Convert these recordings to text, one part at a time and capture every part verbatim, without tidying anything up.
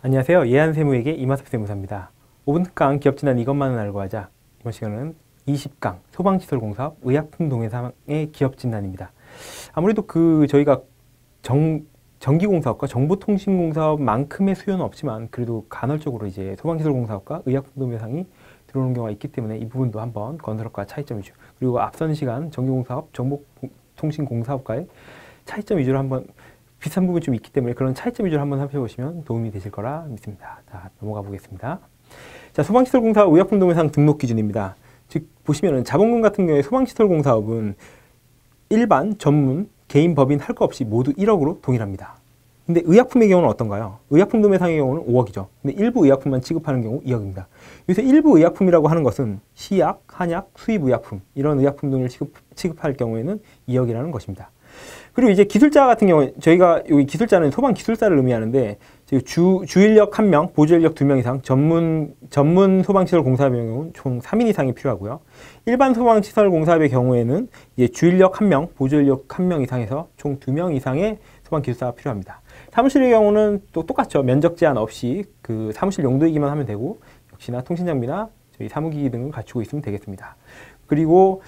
안녕하세요. 예한세무에게 이마섭 세무사입니다. 오 분 특강 기업진단 이것만은 알고 하자. 이번 시간은 이십 강 소방시설공사업 의약품 동해상의 기업진단입니다. 아무래도 그 저희가 정, 전기공사업과 정보통신공사업만큼의 수요는 없지만 그래도 간헐적으로 이제 소방시설공사업과 의약품 동해상이 들어오는 경우가 있기 때문에 이 부분도 한번 건설업과 차이점 위주, 그리고 앞선 시간 전기공사업, 정보통신공사업과의 차이점 위주로 한번 비슷한 부분이 좀 있기 때문에 그런 차이점 위주로 한번 살펴보시면 도움이 되실 거라 믿습니다. 자, 넘어가 보겠습니다. 자, 소방시설공사업 의약품 동해상 등록 기준입니다. 즉 보시면은 자본금 같은 경우에 소방시설공사업은 일반, 전문, 개인, 법인 할 거 없이 모두 일억으로 동일합니다. 근데 의약품의 경우는 어떤가요? 의약품 도매상의 경우는 오억이죠. 근데 일부 의약품만 취급하는 경우 이억입니다. 요새 일부 의약품이라고 하는 것은 시약, 한약, 수입 의약품 이런 의약품 등을 취급, 취급할 경우에는 이억이라는 것입니다. 그리고 이제 기술자 같은 경우에 저희가 여기 기술자는 소방 기술사를 의미하는데 주, 주인력 한 명, 보조인력 두 명 이상, 전문, 전문 소방시설 공사업의 경우는 총 삼 인 이상이 필요하고요. 일반 소방시설 공사업의 경우에는 이제 주인력 한 명, 보조인력 한 명 이상에서 총 두 명 이상의 소방기술사가 필요합니다. 사무실의 경우는 또 똑같죠. 면적 제한 없이 그 사무실 용도이기만 하면 되고 역시나 통신장비나 저희 사무기기 등을 갖추고 있으면 되겠습니다. 그리고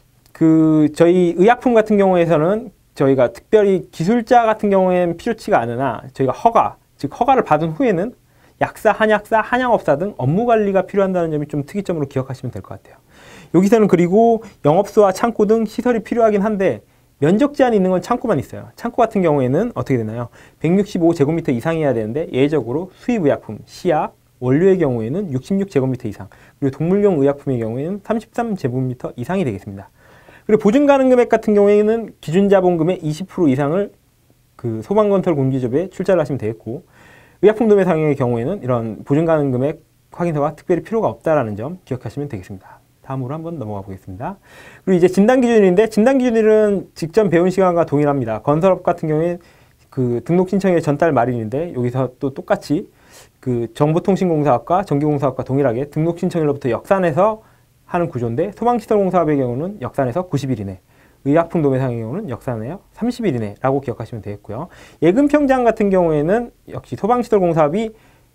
그 저희 의약품 같은 경우에서는 저희가 특별히 기술자 같은 경우에는 필요치가 않으나 저희가 허가, 즉 허가를 받은 후에는 약사, 한약사, 한약업사 등 업무 관리가 필요한다는 점이 좀 특이점으로 기억하시면 될 것 같아요. 여기서는 그리고 영업소와 창고 등 시설이 필요하긴 한데 면적 제한이 있는 건 창고만 있어요. 창고 같은 경우에는 어떻게 되나요? 백육십오 제곱미터 이상이어야 되는데 예외적으로 수입의약품, 시약, 원료의 경우에는 육십육 제곱미터 이상, 그리고 동물용 의약품의 경우에는 삼십삼 제곱미터 이상이 되겠습니다. 그리고 보증 가능 금액 같은 경우에는 기준 자본금의 이십 퍼센트 이상을 그 소방건설 공기조배에 출자를 하시면 되겠고, 의약품 도매상의 경우에는 이런 보증 가능 금액 확인서가 특별히 필요가 없다라는 점 기억하시면 되겠습니다. 다음으로 한번 넘어가 보겠습니다. 그리고 이제 진단 기준인데 진단 기준일은 직전 배운 시간과 동일합니다. 건설업 같은 경우에 그 등록 신청일 전달 말일인데 여기서 또 똑같이 그 정보통신공사업과 전기공사업과 동일하게 등록 신청일로부터 역산해서 하는 구조인데 소방시설공사업의 경우는 역산해서 구십 일 이내, 의약품 도매상의 경우는 역산해서 삼십 일 이내라고 기억하시면 되겠고요. 예금평장 같은 경우에는 역시 소방시설공사업이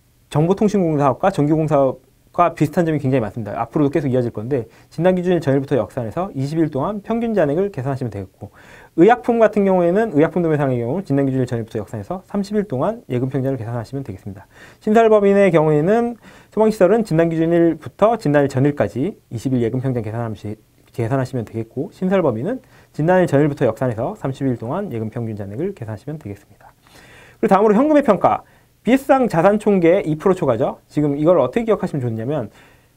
정보통신공사업과 전기공사업과 비슷한 점이 굉장히 많습니다. 앞으로도 계속 이어질 건데 진단기준일 전일부터 역산해서 이십 일 동안 평균 잔액을 계산하시면 되겠고, 의약품 같은 경우에는 의약품 도매상의 경우 진단기준일 전일부터 역산해서 삼십 일 동안 예금평장을 계산하시면 되겠습니다. 신설법인의 경우에는 소방시설은 진단기준일부터 진단일 전일까지 이십 일 예금평장 계산하시, 계산하시면 되겠고, 신설법인은 진단일 전일부터 역산해서 삼십 일 동안 예금평균 잔액을 계산하시면 되겠습니다. 그리고 다음으로 현금의 평가. 비에스상 자산총계 이 퍼센트 초과죠. 지금 이걸 어떻게 기억하시면 좋냐면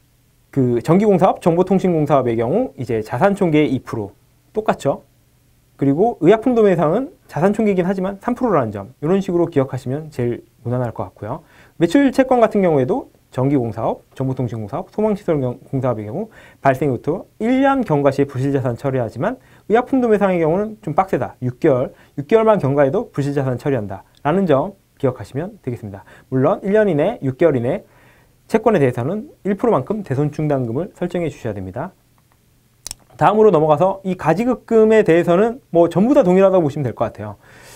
그 전기공사업, 정보통신공사업의 경우 이제 자산총계 이 퍼센트 똑같죠. 그리고 의약품 도매상은 자산총계이긴 하지만 삼 퍼센트라는 점, 이런 식으로 기억하시면 제일 무난할 것 같고요. 매출 채권 같은 경우에도 전기공사업, 정보통신공사업, 소방시설공사업의 경우 발생 후부터 일 년 경과 시에 부실자산 처리하지만 의약품 도매상의 경우는 좀 빡세다. 육 개월, 육 개월만 경과해도 부실자산 처리한다 라는 점 기억하시면 되겠습니다. 물론 일 년 이내, 육 개월 이내 채권에 대해서는 일 퍼센트만큼 대손충당금을 설정해 주셔야 됩니다. 다음으로 넘어가서 이 가지급금에 대해서는 뭐 전부 다 동일하다고 보시면 될 것 같아요.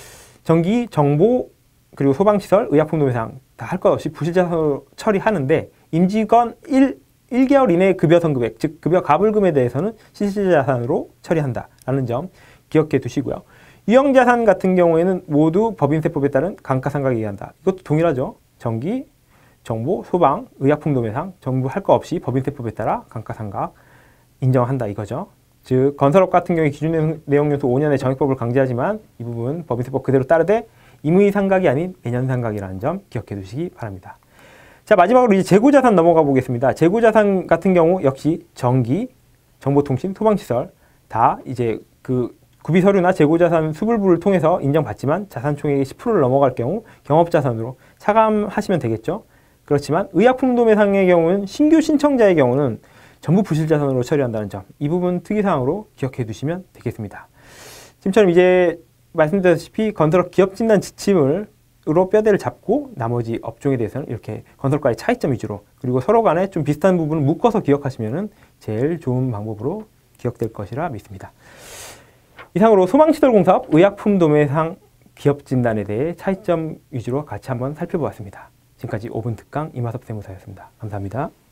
전기, 정보, 그리고 소방시설, 의약품 도매상 다 할 것 없이 부실자산으로 처리하는데 임직원 일, 일 개월 이내 급여 선금액, 즉 급여 가불금에 대해서는 실질자산으로 처리한다라는 점 기억해 두시고요. 유형자산 같은 경우에는 모두 법인세법에 따른 감가상각에 의한다. 이것도 동일하죠. 전기, 정보, 소방, 의약품 도매상 전부 할 거 없이 법인세법에 따라 감가상각 인정한다 이거죠. 즉 건설업 같은 경우에 기준 내용 요소 오 년의 정액법을 강제하지만 이 부분 법인세법 그대로 따르되 임의 상각이 아닌 매년 상각이라는 점 기억해 두시기 바랍니다. 자, 마지막으로 이제 재고자산 넘어가 보겠습니다. 재고자산 같은 경우 역시 전기, 정보통신, 소방시설 다 이제 그 구비서류나 재고자산 수불부를 통해서 인정받지만 자산총액이 십 퍼센트를 넘어갈 경우 경업자산으로 차감하시면 되겠죠. 그렇지만 의약품 도매상의 경우는 신규 신청자의 경우는 전부 부실자산으로 처리한다는 점, 이 부분 특이사항으로 기억해 두시면 되겠습니다. 지금처럼 이제 말씀드렸다시피 건설업 기업진단 지침으로 뼈대를 잡고 나머지 업종에 대해서는 이렇게 건설과의 차이점 위주로, 그리고 서로 간에 좀 비슷한 부분을 묶어서 기억하시면 제일 좋은 방법으로 기억될 것이라 믿습니다. 이상으로 소방시설공사업 의약품 도매상 기업진단에 대해 차이점 위주로 같이 한번 살펴보았습니다. 지금까지 오 분 특강 이마섭 세무사였습니다. 감사합니다.